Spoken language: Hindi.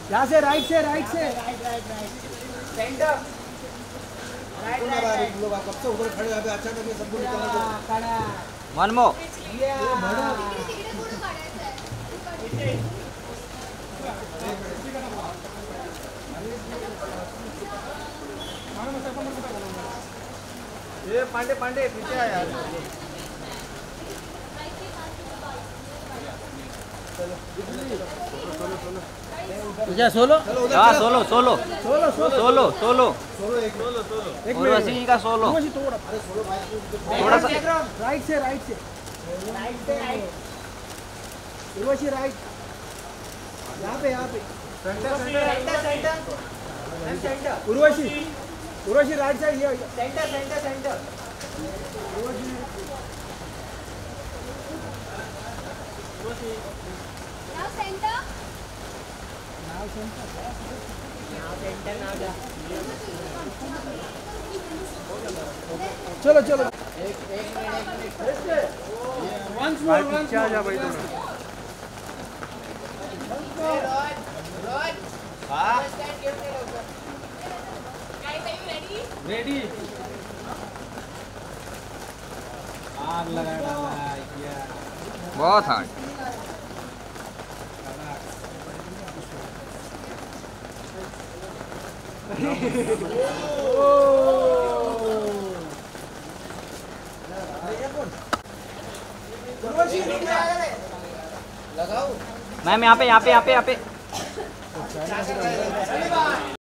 यहाँ से राइट से राइट से सेंटर लोग आप कब से उधर खड़े हैं, अचानक ये सबको निकलना खड़ा मनमो ये पांडे पांडे पीछे आ यार। क्या सोलो हाँ solo solo solo solo solo solo एक उर्वशी जी का सोलो उर्वशी थोड़ा थोड़ा सा राइट से उर्वशी राइट यहाँ पे उर्वशी राइट साइड ये सेंटर चलो चलो पीछे आ जा भाई दोनों। रेडी आग लगा बहुत हार्ड लगाओ मैम यहाँ पे